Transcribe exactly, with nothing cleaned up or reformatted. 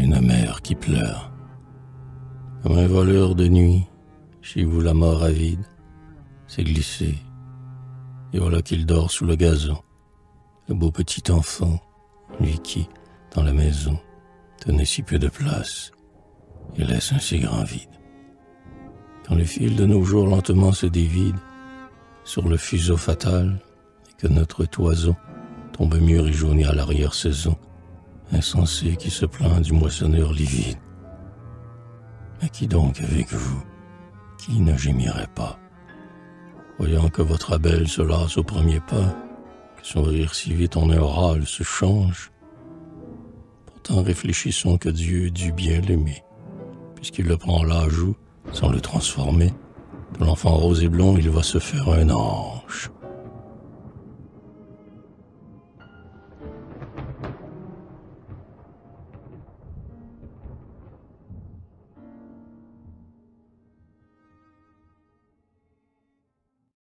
une mère qui pleure. Comme un voleur de nuit, chez vous la mort avide s'est glissé, et voilà qu'il dort sous le gazon, le beau petit enfant, lui qui, dans la maison, tenait si peu de place et laisse un si grand vide. Quand le fil de nos jours lentement se dévide sur le fuseau fatal, et que notre toison tombe mûr et jauni à l'arrière-saison, insensé qui se plaint du moissonneur livide. Mais qui donc avec vous, qui ne gémirait pas, voyant que votre abeille se lasse au premier pas, que son rire si vite en un râle se change? Pourtant réfléchissons que Dieu dut bien l'aimer, puisqu'il le prend là à joue, sans le transformer. De l'enfant rose et blond, il va se faire un ange.